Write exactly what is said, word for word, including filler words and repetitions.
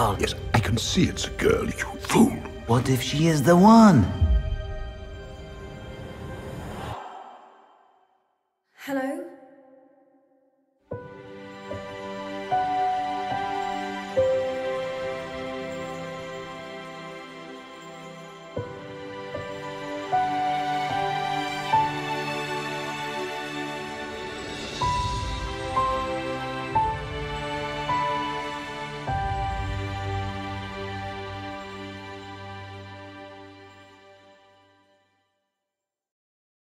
girl. Yes, I can see it's a girl, you fool. What if she is the one? Hello?